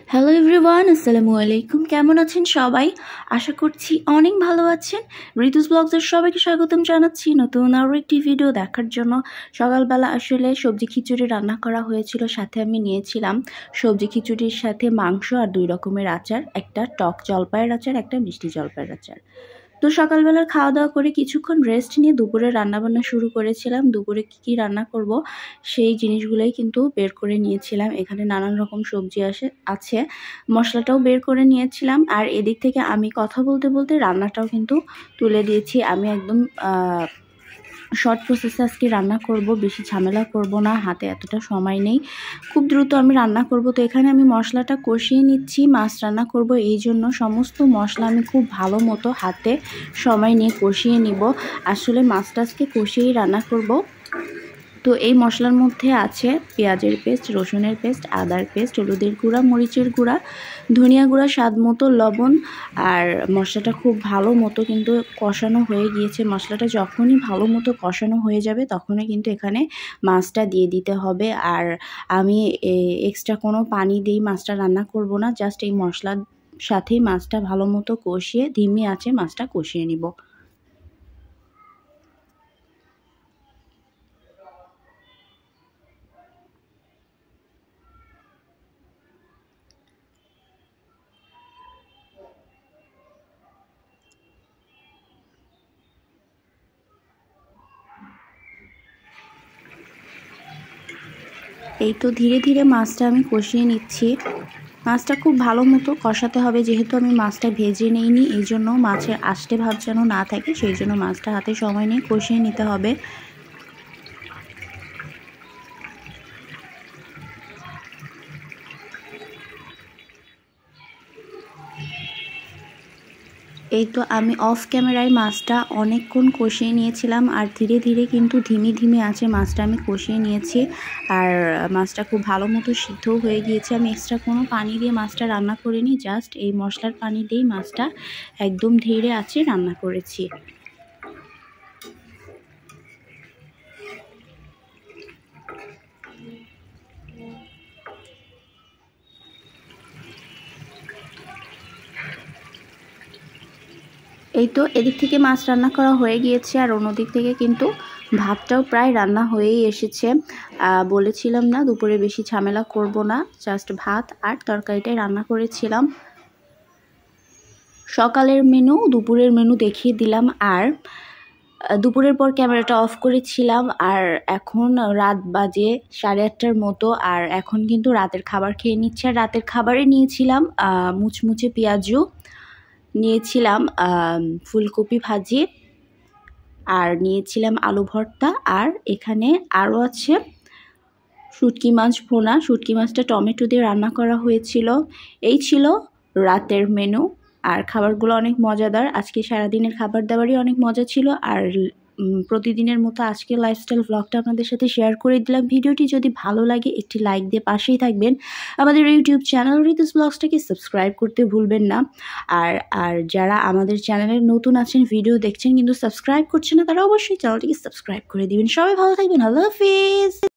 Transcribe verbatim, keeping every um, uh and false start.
Hello everyone, আসসালামু আলাইকুম। কেমন আছেন সবাই? আশা করছি অনেক ভালো আছেন। ঋতুস ব্লগসের সবাইকে স্বাগতম জানাচ্ছি নতুন আরও একটি ভিডিও দেখার জন্য। সকালবেলা আসলে সবজি খিচুড়ি রান্না করা হয়েছিল, সাথে আমি নিয়েছিলাম সবজি খিচুড়ির সাথে মাংস আর দুই রকমের আচার, একটা টক জলপাইয়ের আচার, একটা মিষ্টি জলপাইয়ের আচার। তো সকালবেলার খাওয়া দাওয়া করে কিছুক্ষণ রেস্ট নিয়ে দুপুরে রান্নাবান্না শুরু করেছিলাম। দুপুরে কী কী রান্না করব সেই জিনিসগুলোই কিন্তু বের করে নিয়েছিলাম। এখানে নানান রকম সবজি আসে আছে, মশলাটাও বের করে নিয়েছিলাম। আর এদিক থেকে আমি কথা বলতে বলতে রান্নাটাও কিন্তু তুলে দিয়েছি। আমি একদম শর্ট প্রসেসে আজকে রান্না করব, বেশি ঝামেলা করব না, হাতে এতটা সময় নেই, খুব দ্রুত আমি রান্না করব। তো এখানে আমি মশলাটা কষিয়ে নিচ্ছি, মাছ রান্না করব, এই জন্য সমস্ত মশলা আমি খুব ভালো মতো হাতে সময় নিয়ে কষিয়ে নিব। আসলে মাছটা আজকে কষিয়েই রান্না করব। তো এই মশলার মধ্যে আছে পেঁয়াজের পেস্ট, রসুনের পেস্ট, আদার পেস্ট, হলুদের গুঁড়া, মরিচের গুঁড়া, ধনিয়া গুঁড়া, স্বাদ মতো লবণ। আর মশলাটা খুব ভালো মতো কিন্তু কষানো হয়ে গিয়েছে। মশলাটা যখনই ভালো মতো কষানো হয়ে যাবে তখনই কিন্তু এখানে মাছটা দিয়ে দিতে হবে। আর আমি এক্সট্রা কোনো পানি দিয়ে মাছটা রান্না করব না, জাস্ট এই মশলার সাথেই মাছটা ভালো মতো কষিয়ে ধিমি আঁচে মাছটা কষিয়ে নিব। এই তো ধীরে ধীরে মাছটা আমি কষিয়ে নিচ্ছি। মাছটা খুব ভালো মতো কষাতে হবে, যেহেতু আমি মাছটা ভেজে নিইনি, এই জন্য মাছের আষ্টে ভাব যেন না থাকে, সেই জন্য মাছটা হাতে সময় নিয়ে কষিয়ে নিতে হবে। এই তো আমি অফ ক্যামেরায় মাছটা অনেকক্ষণ কষিয়ে নিয়েছিলাম, আর ধীরে ধীরে কিন্তু ধিমি ধিমি আঁচে মাছটা আমি কষিয়ে নিয়েছি। আর মাছটা খুব ভালো মতো সিদ্ধও হয়ে গিয়েছে। আমি এক্সট্রা কোনো পানি দিয়ে মাছটা রান্না করিনি, জাস্ট এই মশলার পানি দিয়েই মাছটা একদম ধীরে আঁচে রান্না করেছি। এই তো এদিক থেকে মাছ রান্না করা হয়ে গিয়েছে, আর অন্যদিক থেকে কিন্তু ভাতটাও প্রায় রান্না হয়েই এসেছে। বলেছিলাম না দুপুরে বেশি ঝামেলা করব না, জাস্ট ভাত আর তরকারিটাই রান্না করেছিলাম। সকালের মেনু দুপুরের মেনু দেখিয়ে দিলাম, আর দুপুরের পর ক্যামেরাটা অফ করেছিলাম। আর এখন রাত বাজে সাড়ে আটটার মতো, আর এখন কিন্তু রাতের খাবার খেয়ে নিচ্ছে। আর রাতের খাবারে নিয়েছিলাম মুচমুচে পেঁয়াজু, নিয়েছিলাম ফুলকপি ভাজি, আর নিয়েছিলাম আলু ভর্তা, আর এখানে আরও আছে শুটকি মাছ ভোনা। শুটকি মাছটা টমেটো দিয়ে রান্না করা হয়েছিল। এই ছিল রাতের মেনু, আর খাবারগুলো অনেক মজাদার। আজকে সারাদিনের খাবার দাবারই অনেক মজা ছিল। আর প্রতিদিনের মতো আজকে লাইফস্টাইল ভ্লগটা আপনাদের সাথে শেয়ার করে দিলাম। ভিডিওটি যদি ভালো লাগে একটি লাইক দিয়ে পাশেই থাকবেন। আমাদের ইউটিউব চ্যানেল ঋতুস ব্লগসটাকে সাবস্ক্রাইব করতে ভুলবেন না। আর আর যারা আমাদের চ্যানেলের নতুন আছেন, ভিডিও দেখছেন কিন্তু সাবস্ক্রাইব করছেন না, তারা অবশ্যই চ্যানেলটিকে সাবস্ক্রাইব করে দিবেন। সবাই ভালো থাকবেন। আল্লাহ হাফিজ।